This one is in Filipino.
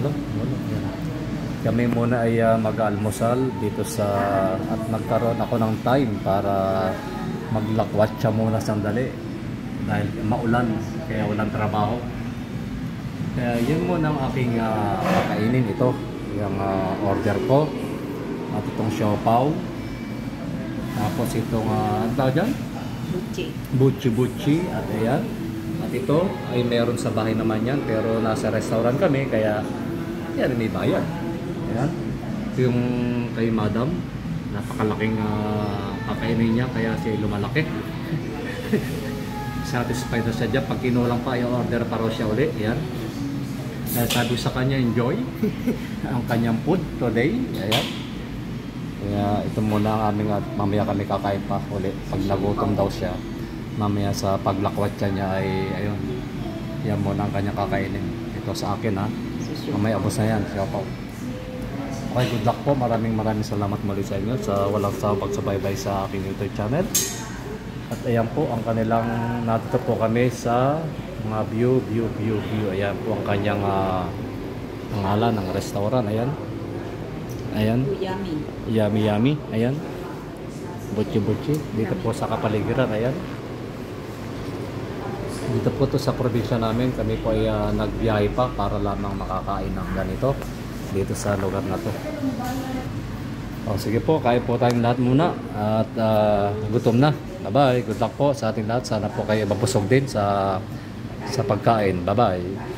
Wala. Yan. Kami muna ay mag-almusal dito sa at nagkaroon ako ng time para maglakwatsa muna sandali dahil maulan kaya walang trabaho. Kaya yun muna ang aking kakainin. Ito yung order ko at itong siopaw, tapos itong ano tawag dyan? Buchi at ayan. At ito ay meron sa bahay naman yan, pero nasa restaurant kami kaya yan may bayad. Ayan. Ito yung kay madam, napakalaking kakainin niya kaya siya lumalaki. Satisfied na siya dyan. Pag kinulang pa yung order para siya uli. Ayan. Sabi sa kanya, enjoy ang kanyang food today. Ayan. Kaya ito muna ang aming at mamaya kami kakain pa uli. Pag nagutom daw siya, mamaya sa paglakwatsa niya ay ayun. Yan muna ang kanyang kakainin. Ito sa akin ha. Mamaya abos na yan. Siopaw. Okay, good luck po. Maraming salamat muli sa inyo sa walang sawang pagsubaybay sa aking YouTube channel. At ayan po ang kanilang, natito po kami sa mga view. Ayan po ang kanyang pangalan ng restaurant. Ayan. Yummy. Ayan. Buchi. Dito po sa kapaligiran. Ayan. Dito po to sa probinsya namin. Kami po ay nagbiyahe pa para lamang makakain ng ganito dito sa lugar na to. O sige po, kain po tayong lahat muna at gutom na. Bye-bye. Good luck po sa ating lahat. Sana po kayo mabusog din sa pagkain. Bye-bye.